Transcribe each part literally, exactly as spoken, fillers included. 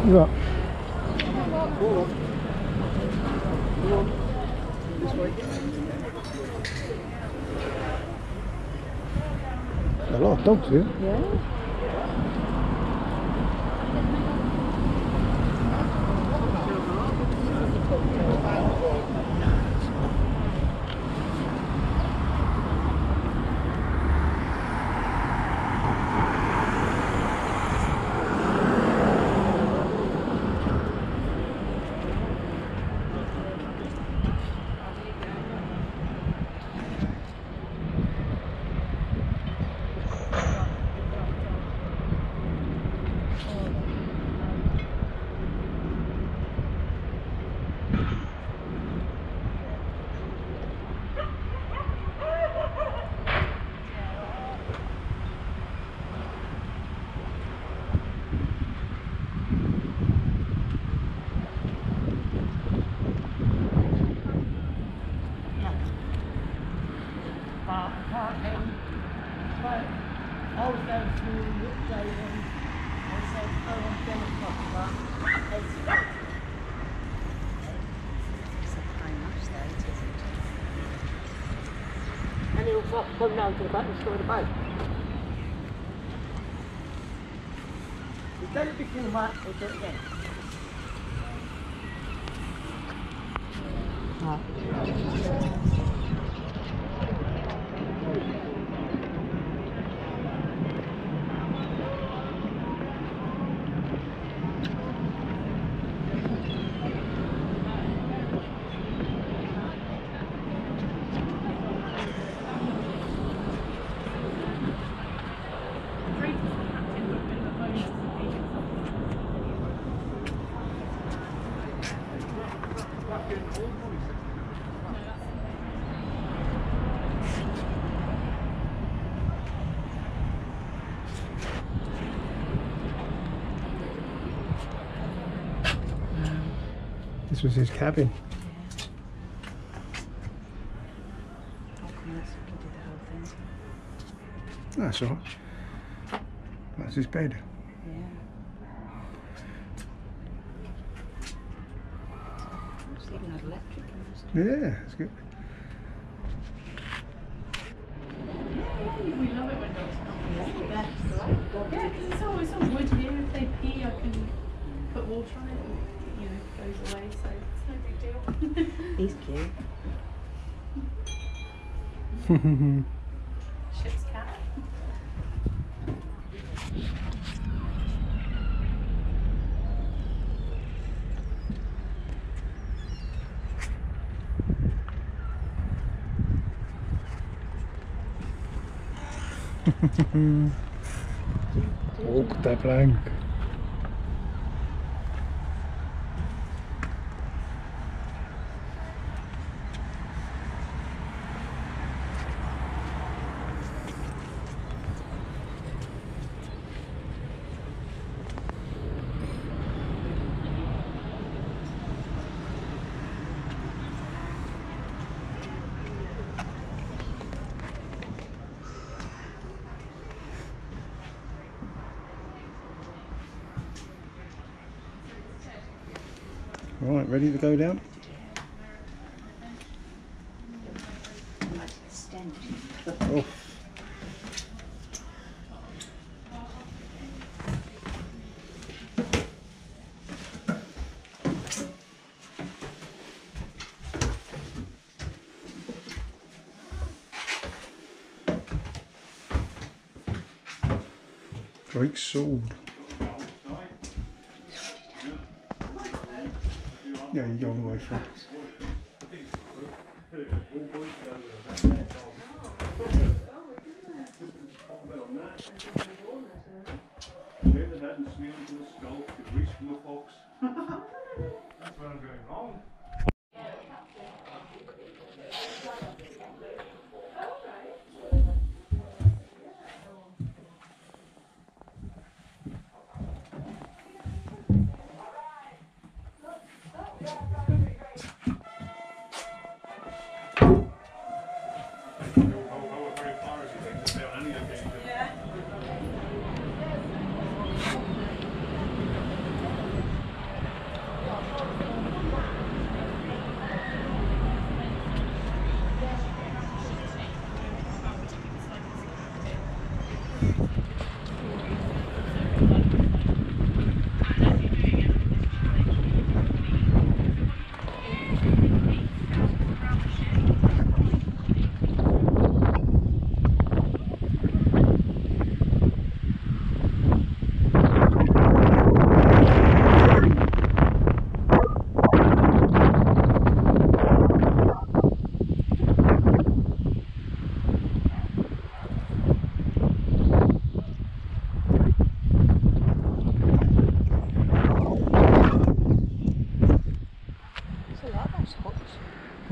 What? A lot of dogs here. Yeah. I was going through Devon and said, oh, I'm going to talk about hesitate. It's very much though, it isn't. And he looks like to come down to the back and destroy the boat. He's done it before, Mark, he'll do it again. Oh. This was his cabin. That's all right. That's his bed. Yeah. It's even had electric in this. Yeah, that's good. We love it when dogs come. Yeah, because it's always on wood here. If they pee, I can put water on it and, you know, it goes away, so it's no big deal. He's cute. Ship's cat. Walk the plank. Right, ready to go down? Oh. Great sword. Yeah, you go all the way through. That's where I'm going wrong.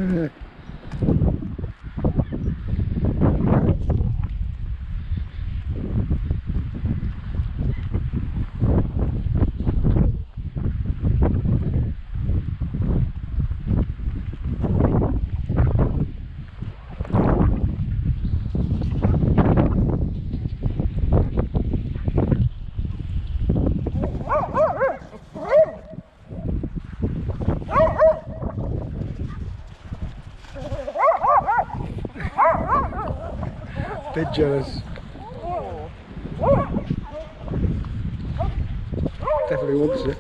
Yeah. Bit jealous. Definitely wants it.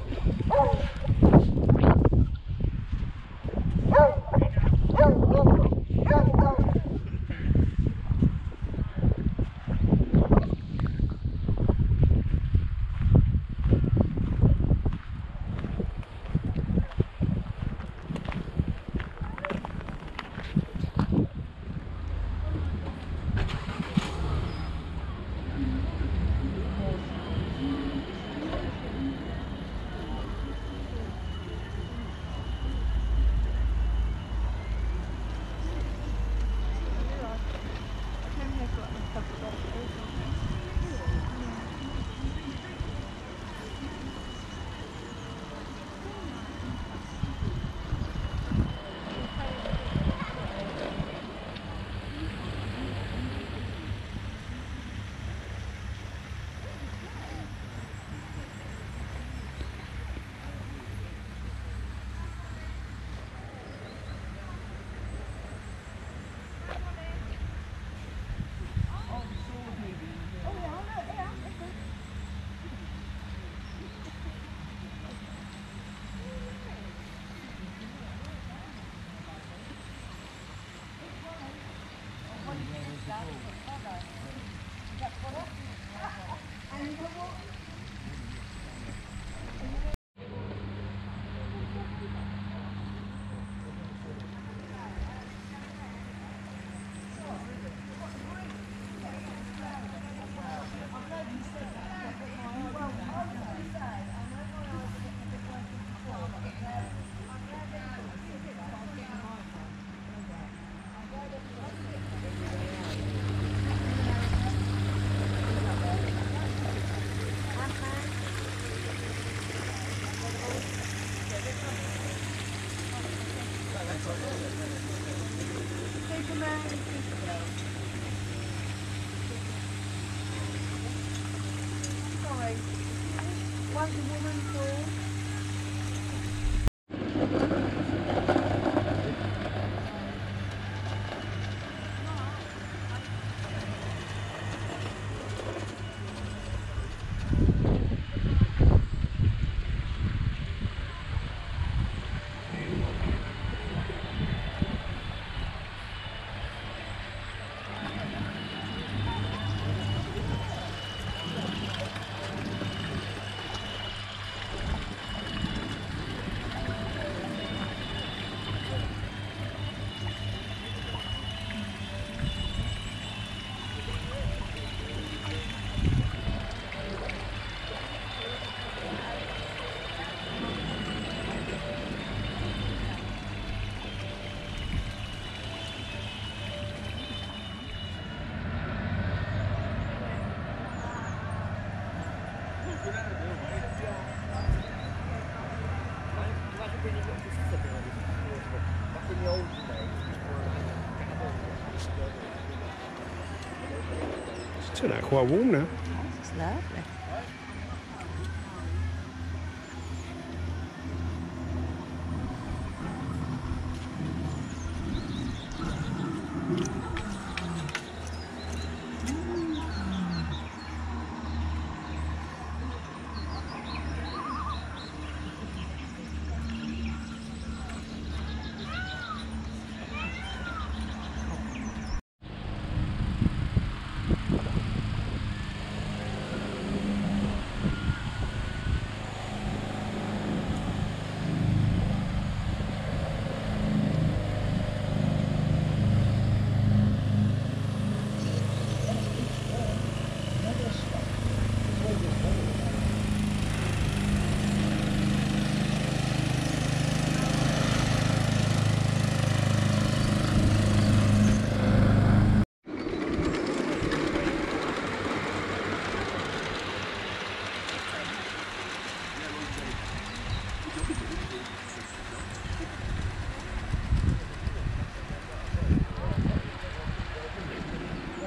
It's turned out quite warm now. It's lovely.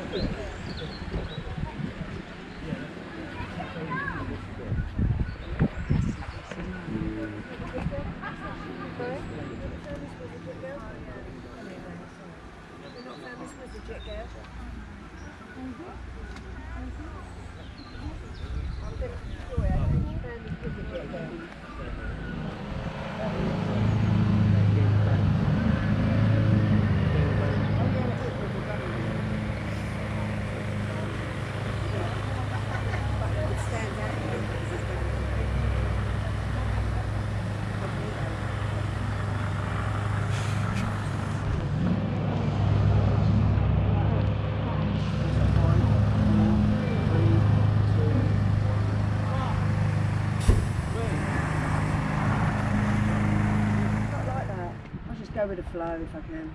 Go with the flow if I can.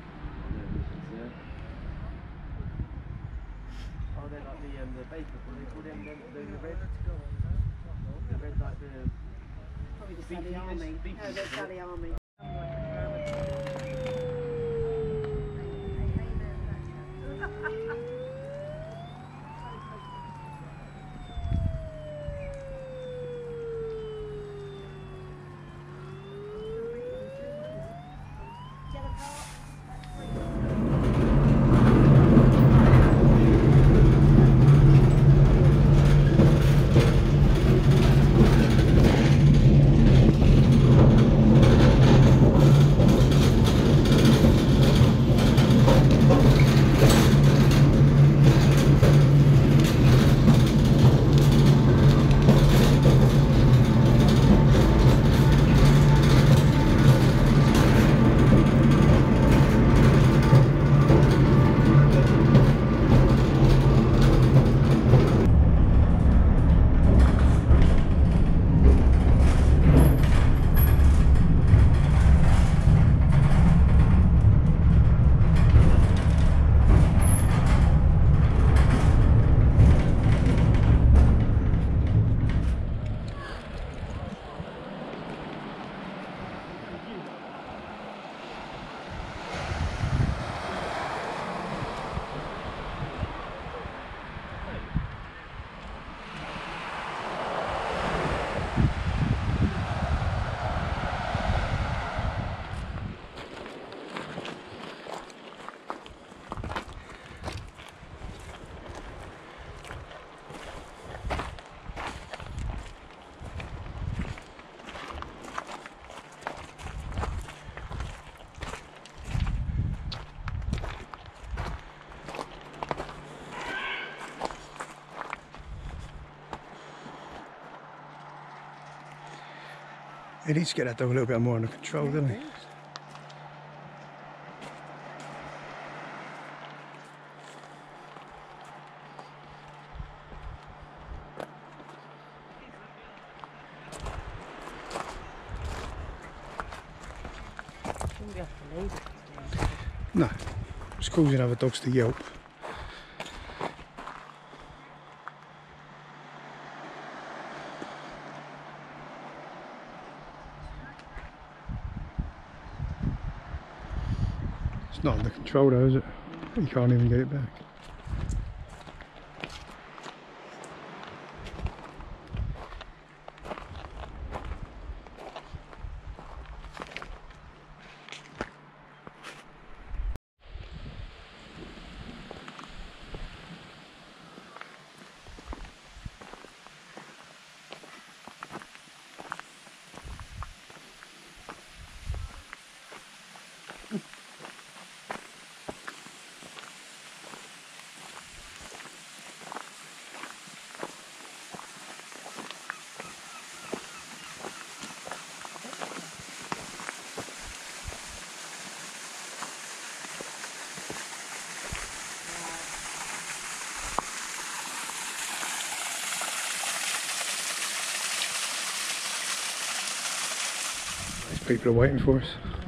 Oh, they're like the um, the bakers, what do they call them? them the, the red, the red like the Probably the beefy Sally this- Army. beefy No, the this- Sally Army. He needs to get that dog a little bit more under control, doesn't he? Shouldn't be able to leave it. No, it's causing other dogs to yelp. It's not under control though, is it? You can't even get it back. People are waiting for us.